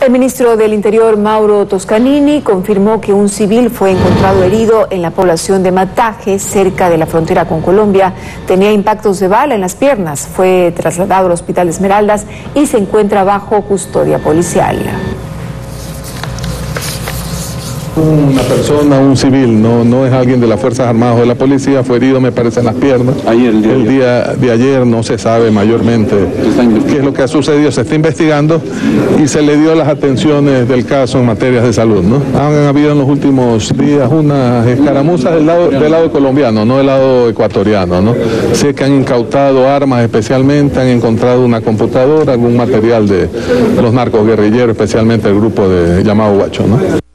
El ministro del Interior, Mauro Toscanini, confirmó que un civil fue encontrado herido en la población de Mataje, cerca de la frontera con Colombia. Tenía impactos de bala en las piernas. Fue trasladado al Hospital Esmeraldas y se encuentra bajo custodia policial. Una persona, un civil, no es alguien de las Fuerzas Armadas o de la policía, fue herido, me parece, en las piernas. El día de ayer no se sabe mayormente qué es lo que ha sucedido, se está investigando y se le dio las atenciones del caso en materias de salud, ¿no? Han habido en los últimos días unas escaramuzas del lado colombiano, no del lado ecuatoriano, ¿no? Sé que han incautado armas especialmente, han encontrado una computadora, algún material de los narcos guerrilleros, especialmente el grupo llamado Guacho, ¿no?